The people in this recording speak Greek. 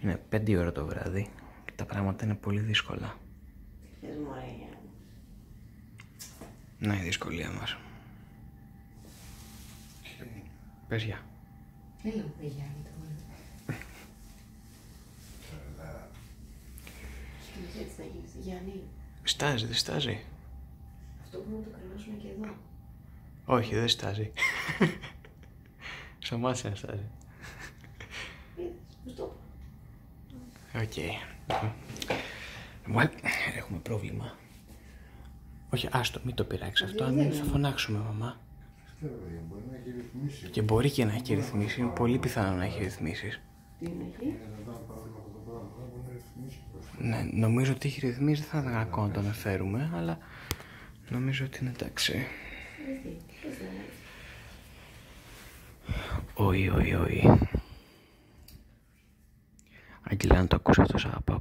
Είναι 5 ώρα το βράδυ και τα πράγματα είναι πολύ δύσκολα. Να η δυσκολία μας. Πες γεια. Έλα μου παιδιά, έτσι θα γίνεις, Γιάννη. Στάζει, δεν στάζει. Αυτό μπορούμε να το κρεμάσουμε και εδώ. Όχι, δεν στάζει. Σωμάσαι στάζει. Πώς το Οκ. Έχουμε πρόβλημα. Όχι, άστο, μην το πειράξει αυτό. Αν θα φωνάξουμε, μαμά. Και μπορεί και να έχει ρυθμίσει. Είναι πολύ πιθανό να έχει ρυθμίσεις. Τι να έχει? Ναι, νομίζω ότι έχει ρυθμίσει. Δεν θα ήταν κακό να το αναφέρουμε, αλλά νομίζω ότι είναι εντάξει. Όχι. Αγγελά, να το ακούσα αυτό, σ' αγαπάω.